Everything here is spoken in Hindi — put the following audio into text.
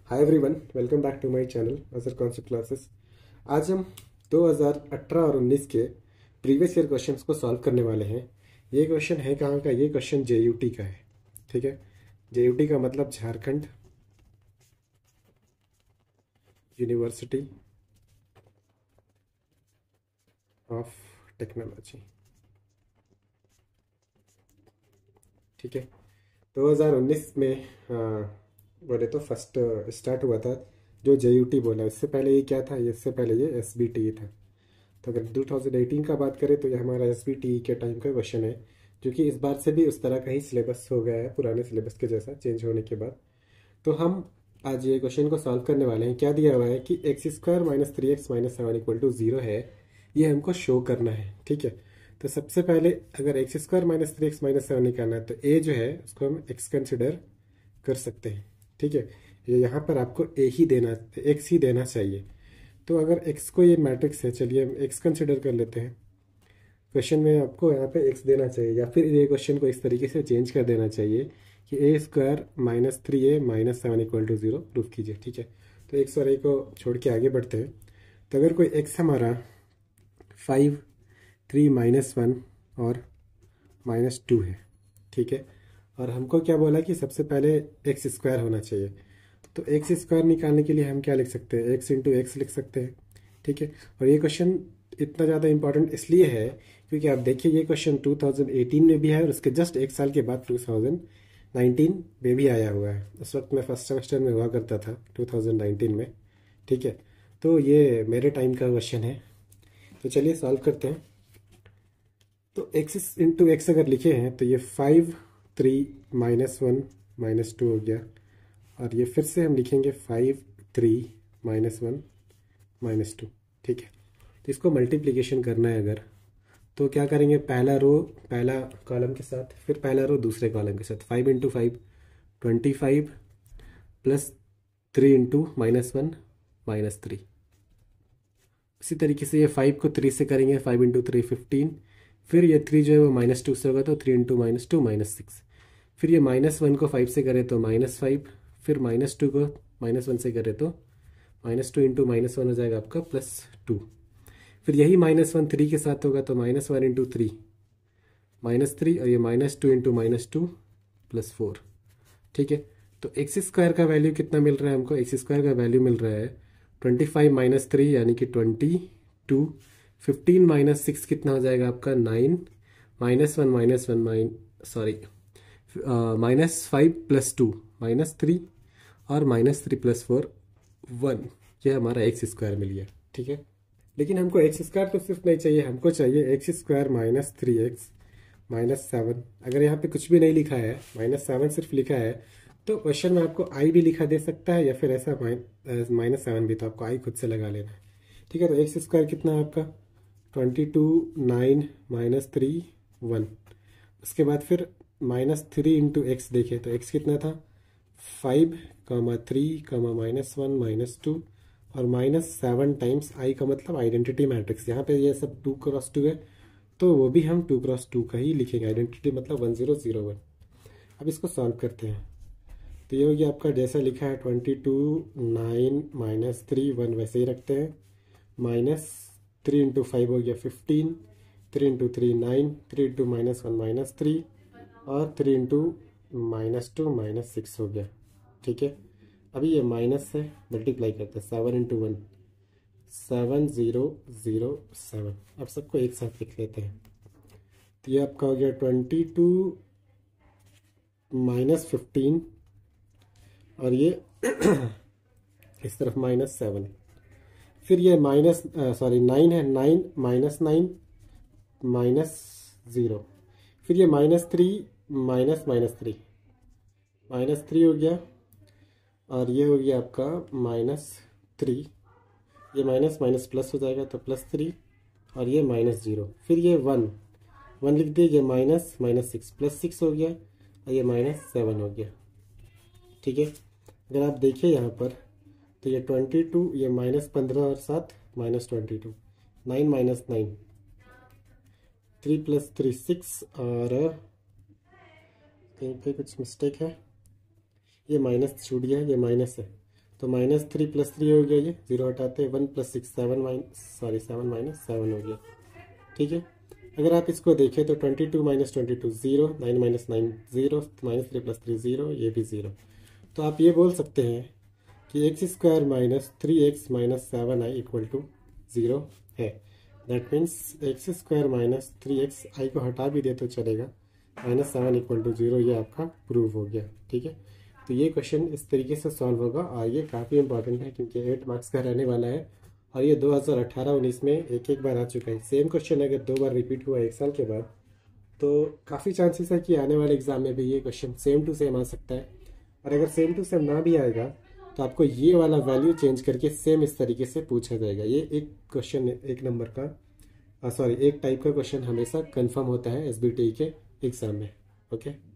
Hi everyone, welcome back to my channel Ajar concept classes. आज हम 2018 और 19 के प्रीवियस ईयर क्वेश्चंस को सॉल्व करने वाले हैं। ये क्वेश्चन है कहाँ का? ये क्वेश्चन JUT का है। ठीक है, JUT का मतलब झारखंड यूनिवर्सिटी ऑफ टेक्नोलॉजी। ठीक है, 2019 में बोले तो फर्स्ट स्टार्ट हुआ था जो JUT बोला। इससे पहले ये क्या था? इससे पहले ये SBTE था। तो अगर 2018 का बात करें तो ये हमारा SBTE के टाइम का क्वेश्चन है, जो कि इस बार से भी उस तरह का ही सिलेबस हो गया है, पुराने सिलेबस के जैसा चेंज होने के बाद। तो हम आज ये क्वेश्चन को सॉल्व करने वाले हैं। क्या दिया हुआ है कि x² - 3x - 7 = 0 है, ये हमको शो करना है। ठीक है, तो सबसे पहले अगर x² - 3x - 7 निकालना है तो a जो है उसको हम x कंसिडर कर सकते हैं। ठीक है, ये यहाँ पर आपको x ही देना चाहिए। तो अगर x को, ये मैट्रिक्स है, चलिए हम x कंसिडर कर लेते हैं। क्वेश्चन में आपको यहाँ पे x देना चाहिए, या फिर ये क्वेश्चन को इस तरीके से चेंज कर देना चाहिए कि a² - 3a - 7 = 0 प्रूफ कीजिए। ठीक है, तो x और a को छोड़ के आगे बढ़ते हैं। तो अगर कोई x हमारा 5, 3, -1 और -2 है। ठीक है, और हमको क्या बोला कि सबसे पहले x² होना चाहिए। तो x² निकालने के लिए हम क्या लिख सकते हैं? x × x लिख सकते हैं। ठीक है, और ये क्वेश्चन इतना ज़्यादा इंपॉर्टेंट इसलिए है क्योंकि आप देखिए ये क्वेश्चन 2018 में भी है और उसके जस्ट एक साल के बाद 2019 में भी आया हुआ है। उस वक्त मैं फर्स्ट सेमेस्टर में हुआ करता था 2019 में। ठीक है, तो ये मेरे टाइम का क्वेश्चन है। तो चलिए सॉल्व करते हैं। तो x × x अगर लिखे हैं तो ये 5, 3, -1 -2 हो गया, और ये फिर से हम लिखेंगे 5, 3, -1 -2। ठीक है, तो इसको मल्टीप्लिकेशन करना है अगर, तो क्या करेंगे? पहला रो पहला कॉलम के साथ, फिर पहला रो दूसरे कॉलम के साथ। 5 × 5 25 प्लस 3 × -1 -3। इसी तरीके से ये 5 को 3 से करेंगे, 5 × 3 15। फिर ये 3 जो है वो -2 से होगा तो 3 × -2 -6। फिर ये -1 को 5 से करें तो -5, फिर -2 को -1 से करें तो -2 × -1 हो जाएगा आपका +2। फिर यही -1 3 के साथ होगा तो -1 × 3 -3, और ये -2 × -2 +4। ठीक है, तो x² का वैल्यू कितना मिल रहा है हमको? x² का वैल्यू मिल रहा है 25 - 3 यानी कि 22। 15 - 6 कितना हो जाएगा आपका? 9। -1 सॉरी -5 + 2 -3, और -3 + 4 1। ये हमारा x² मिल गया। ठीक है, लेकिन हमको x² तो सिर्फ नहीं चाहिए, हमको चाहिए x² - 3x - 7। अगर यहाँ पे कुछ भी नहीं लिखा है, -7 सिर्फ लिखा है, तो क्वेश्चन में आपको i भी लिखा दे सकता है, या फिर ऐसा -7 भी, तो आपको i खुद से लगा लेना है। ठीक है, तो x² कितना है आपका? 22, 9 -3 1। उसके बाद फिर -3 × x देखें तो x कितना था? 5, 3, -1 -2 और -7 टाइम्स i का मतलब आइडेंटिटी मैट्रिक्स। यहाँ पे ये सब 2 × 2 है, तो वो भी हम 2 × 2 का ही लिखेंगे। आइडेंटिटी मतलब 1 0 0 1। अब इसको सॉल्व करते हैं। तो ये हो गया आपका जैसा लिखा है 22, 9 -3 1 वैसे ही रखते हैं। -3 × 5 हो गया 15, 3 × 3 9, 3 × -1 -3, और 3 × -2 -6 हो गया। ठीक है, अभी ये माइनस है, मल्टीप्लाई करते हैं। 7 × 1 7 0 0 7। अब सबको एक साथ लिख लेते हैं। तो ये आपका हो गया 22 -15, और ये इस तरफ -7। फिर ये 9 है, 9 -9 -0। फिर ये -3 -3 हो गया, और ये हो गया आपका -3। ये माइनस माइनस प्लस हो जाएगा तो +3, और ये -0। फिर ये 1 लिख दिए, ये -6 +6 हो गया, और ये -7 हो गया। ठीक है, अगर आप देखिए यहाँ पर तो ये 22, ये -15 और 7 -22, 9 -9, 3 + 3 6, और कहीं पे कुछ मिस्टेक है, ये माइनस छूट गया, ये माइनस है तो -3 + 3 हो गया, ये 0 हटाते हैं, 1 + 6 7 माइनस 7 हो गया। ठीक है, अगर आप इसको देखें तो 22 - 22 0, 9 - 9 0, -3 + 3 0, ये भी 0। तो आप ये बोल सकते हैं कि x² - 3x - 7i = 0 है। That means x² - 3x, i को हटा भी दे तो चलेगा, -7 = 0, ये आपका प्रूव हो गया। ठीक है, तो ये क्वेश्चन इस तरीके से सॉल्व होगा और ये काफ़ी इंपॉर्टेंट है क्योंकि 8 मार्क्स का रहने वाला है और ये 2018-19 में एक बार आ चुका है। सेम क्वेश्चन अगर 2 बार रिपीट हुआ 1 साल के बाद तो काफ़ी चांसेस है कि आने वाले एग्जाम में भी ये क्वेश्चन सेम टू सेम आ सकता है। और अगर सेम टू सेम ना भी आएगा तो आपको ये वाला वैल्यू चेंज करके सेम इस तरीके से पूछा जाएगा। ये एक क्वेश्चन, एक नंबर का सॉरी एक टाइप का क्वेश्चन हमेशा कंफर्म होता है एसबीटी के एग्जाम में। ओके।